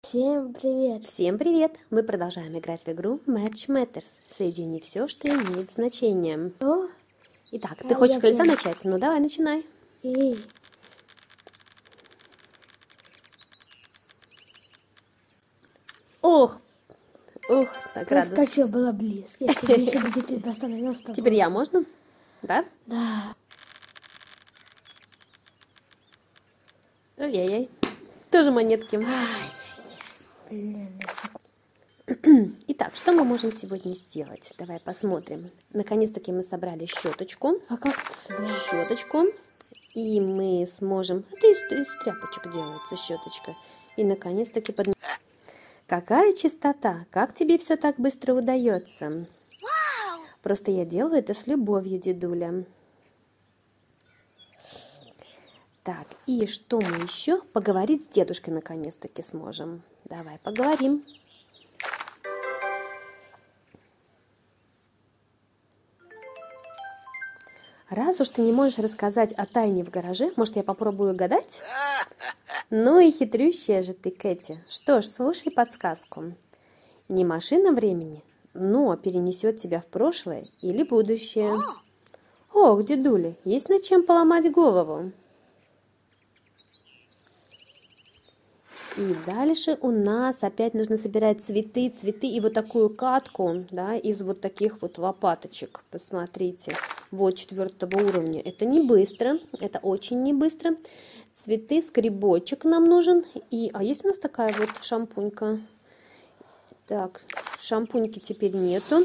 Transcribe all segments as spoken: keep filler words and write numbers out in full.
Всем привет! Всем привет! Мы продолжаем играть в игру Match Matters. Соедини все, что имеет значение. О, Итак, а ты хочешь с я колеса прям- начать? Ну давай, начинай. и Ох! Ух, так радостно. проскочил, было близко. Я тебе еще бы чуть-чуть поставил с тобой. Теперь я, можно? Да? Да. Ой-ой-ой. Тоже монетки. Блин, Итак, что мы можем сегодня сделать? Давай посмотрим. Наконец-таки мы собрали щеточку. а как ты собрал? Щеточку. И мы сможем... Это из, из тряпочек делается щеточка. И наконец-таки под... Какая чистота! Как тебе все так быстро удается? Просто я делаю это с любовью, дедуля. Так, и что мы еще? Поговорить с дедушкой наконец-таки сможем. Давай поговорим. Раз уж ты не можешь рассказать о тайне в гараже, может, я попробую гадать? Ну и хитрющая же ты, Кэти. Что ж, слушай подсказку. Не машина времени, но перенесет тебя в прошлое или будущее. Ох, дедуля, есть над чем поломать голову. И дальше у нас опять нужно собирать цветы, цветы и вот такую катку, да, из вот таких вот лопаточек. Посмотрите, вот четвертого уровня. Это не быстро, это очень не быстро. Цветы, скребочек нам нужен. И, а есть у нас такая вот шампунька? Так, шампуньки теперь нету.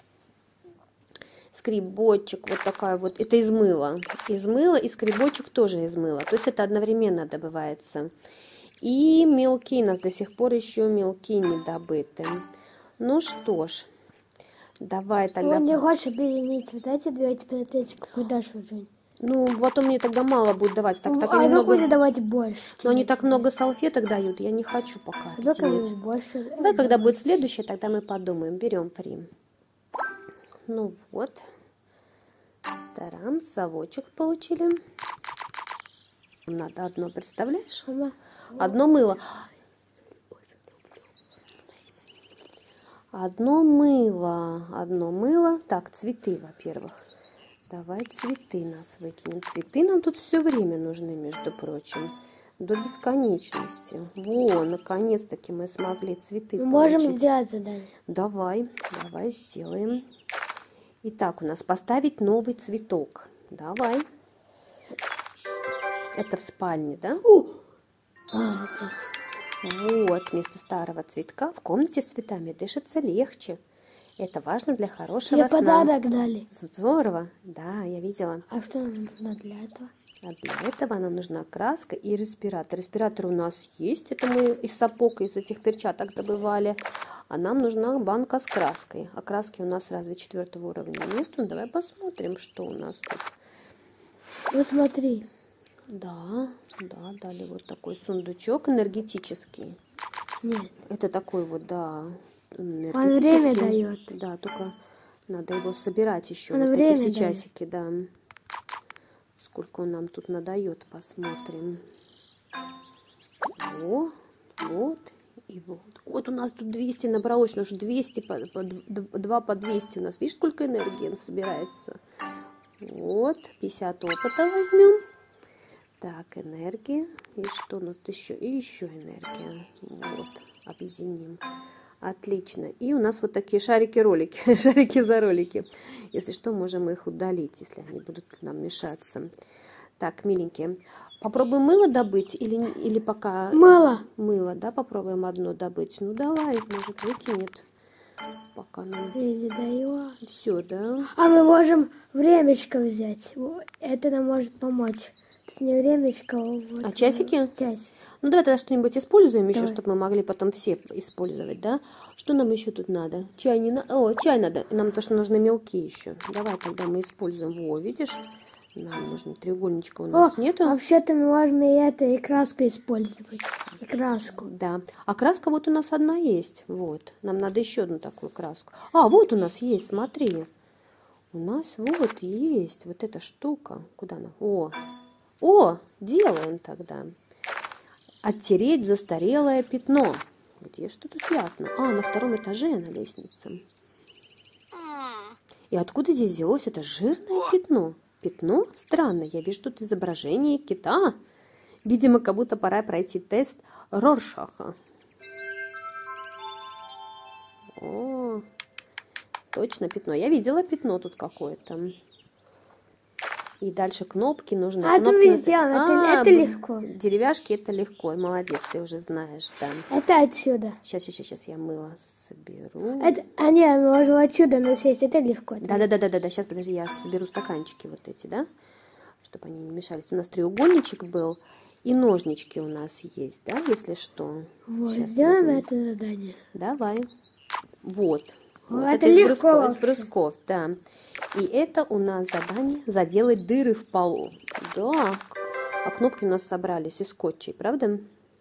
Скребочек, вот такая вот, это из мыла. Из мыла и скребочек тоже из мыла. То есть это одновременно добывается. И мелки у нас до сих пор еще мелки не добыты. Ну что ж, давай тогда... Он не хочет объединить вот эти две, а теперь эти какой дашь уже. Ну, потом мне тогда мало будет давать. Так, так а они ну много... будет давать больше. Но они тебе так теперь. много салфеток дают, я не хочу пока Давай делать. как больше. Давай, когда будет следующее, тогда мы подумаем. Берем фри. Ну вот. Тарам, совочек получили. Надо одно, представляешь? Мама, Одно мыло. Одно мыло. Одно мыло. Так, цветы, во-первых. Давай цветы нас выкинем. Цветы нам тут все время нужны, между прочим. До бесконечности. Во, наконец-таки мы смогли цветы мы можем получить. сделать задание. Давай, давай сделаем. Итак, у нас поставить новый цветок. Давай. Это в спальне, да? А, это... Вот, вместо старого цветка в комнате с цветами дышится легче. Это важно для хорошего Тебе сна. подарок дали. Здорово. Да, я видела. А что нам нужно для этого? А для этого нам нужна краска и респиратор. Респиратор у нас есть. Это мы из сапог, из этих перчаток добывали. А нам нужна банка с краской. А краски у нас разве четвертого уровня нет? Ну, давай посмотрим, что у нас тут. Ну смотри. Да, да, дали вот такой сундучок энергетический. Нет. Это такой вот, да, Он время энергетический. дает. Да, только надо его собирать еще. Он Вот время эти все дает. часики, да. Сколько он нам тут надает, посмотрим. О, вот и вот. Вот у нас тут двести набралось, ну уж двести, по, по, два по двести у нас. Видишь, сколько энергии собирается? Вот, пятьдесят опыта возьмем. Так, энергия. И что тут еще? И еще энергия. Вот, объединим. Отлично. И у нас вот такие шарики-ролики. Шарики за ролики. Если что, можем их удалить, если они будут нам мешаться. Так, миленькие. Попробуем мыло добыть или, или пока... Мыло. Мыло, да? Попробуем одно добыть. Ну, давай, может, выкинет. Пока нам... Я даю. Все, да? А мы можем времечко взять. Это нам может помочь. Это не времечко, а вот. А часики? Часик. Ну, давай тогда что-нибудь используем еще, Давай. чтобы мы могли потом все использовать, да? Что нам еще тут надо? Чай не надо? О, чай надо. Нам то, что нужны мелки еще. Давай тогда мы используем. Во, видишь? Нам нужно треугольничка у нас О, нету. вообще-то мы можем и это, и краску использовать. И краску. Да. А краска вот у нас одна есть. Вот. Нам надо еще одну такую краску. А, вот у нас есть, смотри. У нас вот есть вот эта штука. Куда она? О, о, делаем тогда. Оттереть застарелое пятно. Где что тут пятна? А, на втором этаже на лестнице. И откуда здесь взялось это жирное пятно? Пятно? Странно, я вижу тут изображение кита. Видимо, как будто пора пройти тест Роршаха. О, точно пятно. Я видела пятно тут какое-то. И дальше кнопки нужны. А, это кнопки мы сделаем, на... это, а, это легко. Деревяшки это легко. Молодец, ты уже знаешь, да. Это отсюда. Сейчас, сейчас, сейчас я мыло соберу. Это, а не, мы можем отсюда насесть, это легко. Да, да, да, да, да, да. Сейчас, подожди, я соберу стаканчики вот эти, да, чтобы они не мешались. У нас треугольничек был, и ножнички у нас есть, да, если что. Вот, Сейчас сделаем я это задание. Давай. Вот. Вот, Вот это из легко брусков, из вообще. брусков, да. И это у нас задание заделать дыры в полу. Да. А кнопки у нас собрались из скотчей, правда?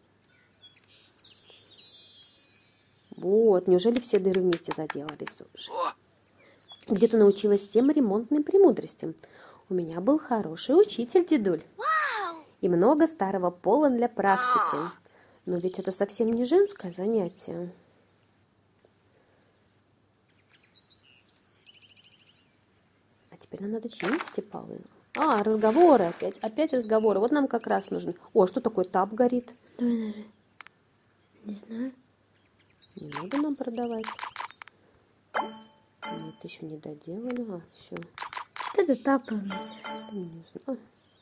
Вот. Неужели все дыры вместе заделались уже? Где-то научилась всем ремонтным премудростям. У меня был хороший учитель, дедуль. И много старого пола для практики. Но ведь это совсем не женское занятие. Теперь нам надо чинить эти полы. А, разговоры опять. Опять разговоры. Вот нам как раз нужны. О, что такое тап горит? Давай, давай. Не знаю. Не надо нам продавать. Нет, еще не доделали. А, все. Это тапа. Не знаю.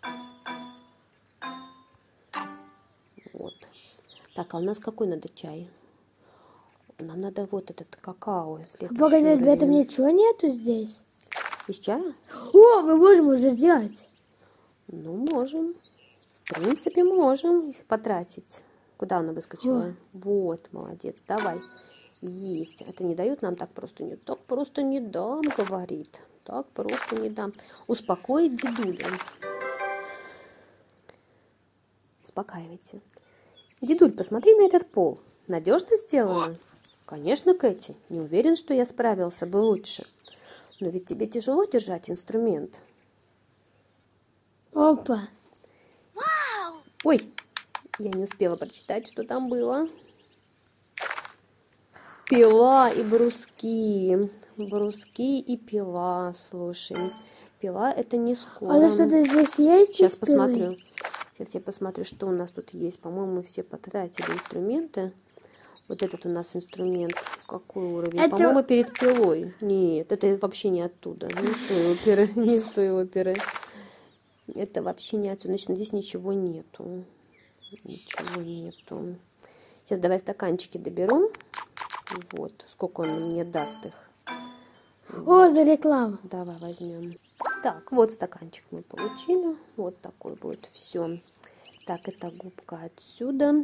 Вот. Так, а у нас какой надо чай? Нам надо вот этот какао. Погоди, в этом ничего нету здесь? Из чая? О, мы можем уже сделать. Ну, можем. В принципе, можем потратить. Куда она выскочила? О. Вот, молодец. Давай. Есть. Это не дают нам так просто. Не так просто не дам, говорит. Так просто не дам. Успокоить дедуля. Успокаивайте. Дедуль, посмотри на этот пол. Надежно сделано? Конечно, Кэти. Не уверен, что я справился бы лучше. Но ведь тебе тяжело держать инструмент. Опа. Ой, я не успела прочитать, что там было. Пила и бруски. Бруски и пила, слушай. Пила это не скоро. А это что-то здесь есть? Сейчас из пилы? посмотрю. Сейчас я посмотрю, что у нас тут есть. По-моему, мы все потратили инструменты. Вот этот у нас инструмент. Какой уровень? Это... По-моему, перед пилой. Нет, это вообще не оттуда. Не с той оперы. Не с той оперы. Это вообще не отсюда. Значит, здесь ничего нету. Ничего нету. Сейчас давай стаканчики доберу. Вот. Сколько он мне даст их. О, за рекламу. Давай возьмем. Так, вот стаканчик мы получили. Вот такой будет. Все. Так, это губка отсюда.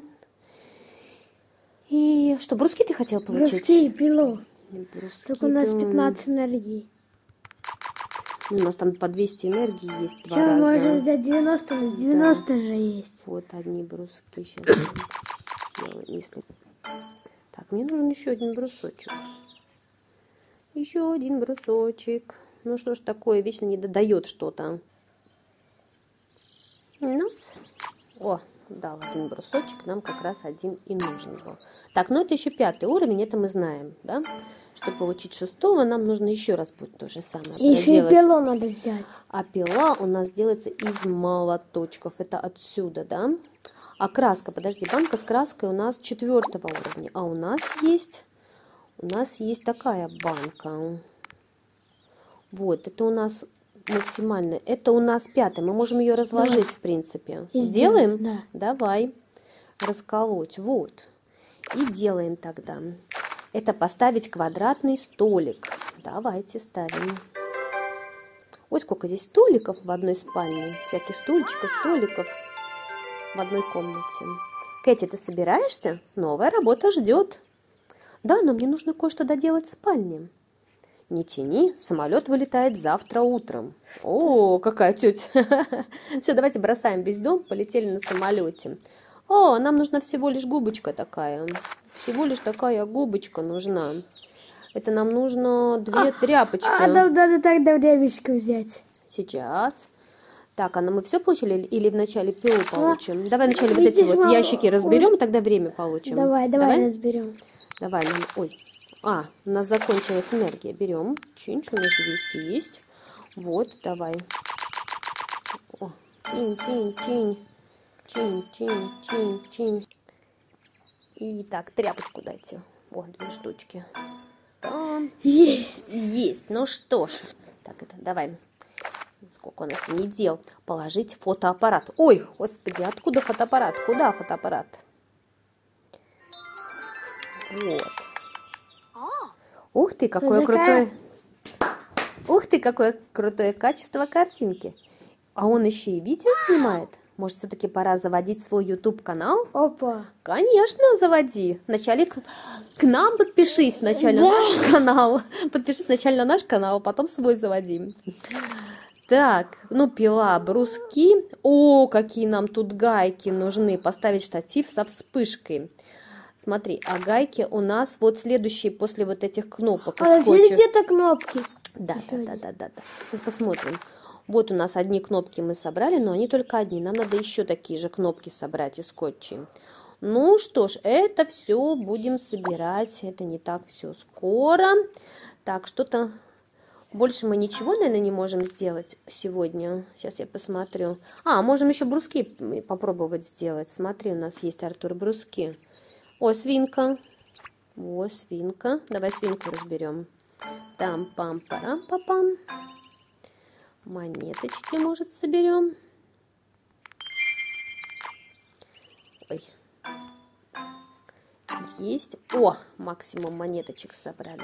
И что, бруски ты хотел получить? Бруски и пилу. Бруски, Только у нас да. пятнадцать энергий. У нас там по двести энергии есть два Сейчас раза. можно взять девяносто, у нас девяносто Да. же есть. Вот одни бруски сейчас сделаем, если... Так, мне нужен еще один брусочек. Еще один брусочек. Ну что ж такое, вечно не додает что-то. Нас. О, дал один брусочек, нам как раз один и нужен был. Так, ну это еще пятый уровень, это мы знаем, да? Чтобы получить шестого, нам нужно еще раз будет то же самое И еще и проделать. пилу надо сделать. А пила у нас делается из молоточков. Это отсюда, да? А краска, подожди, банка с краской у нас четвертого уровня. А у нас есть, у нас есть такая банка. Вот, это у нас максимально. Это у нас пятая. Мы можем ее разложить, Давай. в принципе. И Сделаем? сделаем, да. Давай. Расколоть. Вот. И делаем тогда. Это поставить квадратный столик. Давайте ставим. Ой, сколько здесь столиков в одной спальне. Всяких стульчиков, столиков в одной комнате. Кэти, ты собираешься? Новая работа ждет. Да, но мне нужно кое-что доделать в спальне. Не тяни, самолет вылетает завтра утром. О, какая тетя. Все, давайте бросаем весь дом, полетели на самолете. О, нам нужна всего лишь губочка такая. Всего лишь такая губочка нужна. Это нам нужно две А, тряпочки. А нам надо тогда времечко взять. Сейчас. Так, Анна, мы все получили или вначале пилу получим? Давай вначале вот Видишь, эти вот мама, ящики разберем, и тогда время получим. Давай, давай, разберем. Давай, нам... Ой. А, у нас закончилась энергия. Берем. Чинь, что у нас здесь есть. Вот, давай. О, чинь, чинь, чинь. Чинь, чинь, чинь, чинь. И так, тряпочку дайте. О, две штучки. Там. Есть. Есть. Ну что ж. Так, это давай. Сколько у нас не дел. Положить фотоаппарат. Ой, господи, откуда фотоаппарат? Куда фотоаппарат? Вот. Ух ты, какое крутое. Ух ты, какое крутое качество картинки. А он еще и видео снимает. Может, все-таки пора заводить свой YouTube-канал? Опа. Конечно, заводи. Вначале к, к нам подпишись вначале на наш канал. Подпишись вначале на наш канал, потом свой заводи. Так, ну пила, бруски. О, какие нам тут гайки нужны. Поставить штатив со вспышкой. Смотри, а гайки у нас вот следующие после вот этих кнопок. А здесь где-то кнопки. Да, да, да, да, да, да. Сейчас посмотрим. Вот у нас одни кнопки мы собрали, но они только одни. Нам надо еще такие же кнопки собрать из скотча. Ну что ж, это все будем собирать. Это не так все скоро. Так, что-то... Больше мы ничего, наверное, не можем сделать сегодня. Сейчас я посмотрю. А, можем еще бруски попробовать сделать. Смотри, у нас есть, Артур, бруски. О, свинка. О, свинка. Давай свинку разберем. Там-пам-парам-папам. Монеточки, может, соберем. Ой. Есть. О, максимум монеточек собрали.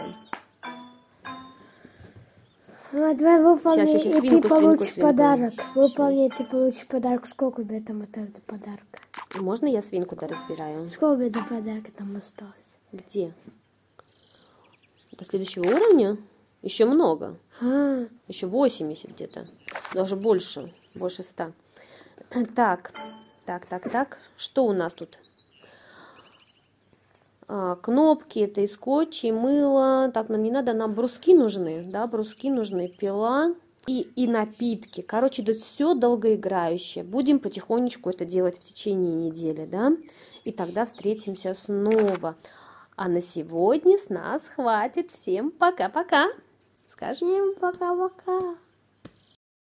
А, давай выполни, Сейчас, сейчас, и свинку, ты получишь свинку, подарок. свинку. Выполни, ты получишь подарок. Сколько у тебя там осталось до подарка? Можно я свинку-то разбираю? Сколько у тебя до подарка там осталось? Где? До следующего уровня? Еще много. А, Еще восемьдесят где-то. Даже больше. Больше ста. Так. Так, так, так. Что у нас тут? А, кнопки, это и скотч, и мыло. Так, нам не надо, нам бруски нужны. Да, бруски нужны. Пила и, и напитки. Короче, тут все долгоиграющее. Будем потихонечку это делать в течение недели, да? И тогда встретимся снова. А на сегодня с нас хватит. Всем пока-пока. Скажем. всем пока-пока.